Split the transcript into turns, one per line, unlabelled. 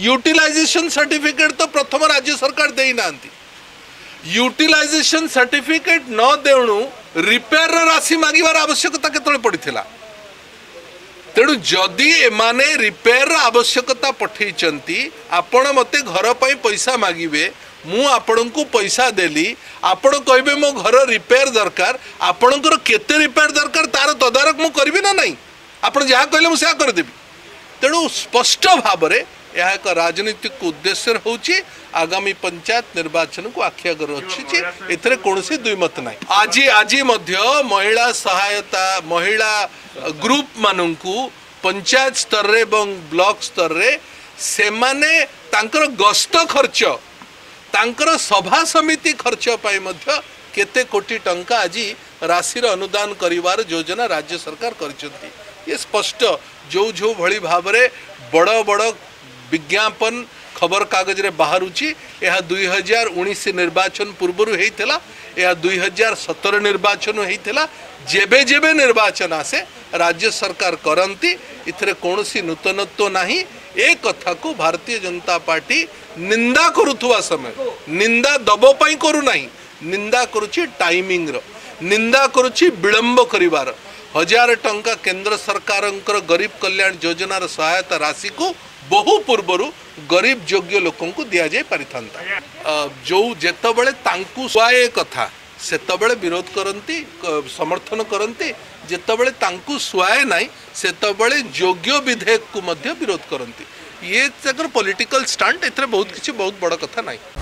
Utilisation certificate तो प्रथम राज्य सरकार दे ना यूटिलाइजेशन सर्टिफिकेट न देणु रिपेयर राशि मागिबार आवश्यकता केतले पड़िथिला तेणु जदि एमाने रिपेयर आवश्यकता पठेइचंती आपण मते घर पई पैसा मागिबे मु आपण को पैसा देली आपण कहबे मो घर रिपेयर दरकार आपणकर केते रिपेयर दरकार तार तदारक मु करबी ना नहीं आपण जहा कहले मु से कर देबी तेणु स्पष्ट भाव में यह एक राजनीतिक उद्देश्य होची आगामी पंचायत निर्वाचन को आखि आगर अच्छी एथरे कौनसी दुईमत ना आज आज महिला सहायता महिला ग्रुप मानू पंचायत स्तर रे एवं ब्लॉक स्तर रे से माने तांकर गस्त खर्च तांकर सभा समिति खर्च पाई मध्य केते कोटी टंका आज राशि अनुदान करिवार योजना राज्य सरकार करछंती ये स्पष्ट जो जो भली भाव में बड़ बड़ विज्ञापन खबर कागज रे बाहरुची यह 2019 निर्वाचन पूर्व होता यह 2017 निर्वाचन होता जेबे जेबे निर्वाचन आसे राज्य सरकार करती इथरे कौनसी नूतनत्व नहीं ए कथा को भारतीय जनता पार्टी निंदा करुवा समय निंदा दबपाई करू नहीं निंदा करुची टाइमिंग रो निंदा करुची विलंब करिवार 1000 टंका केंद्र सरकार गरीब कल्याण योजनार सहायता राशि को बहु पूर्वर गरीब योग्य लोक दि जाए पारि जो जेतबले तांकु स्वाए कथा सेतबले विरोध करती समर्थन करती जेतबले तांकु स्वाए नहीं सेतबले योग्य विधेयक को मध्य विरोध करती ये पॉलिटिकल स्टंट एथरे बहुत किसी बहुत बड़ कथा नहीं।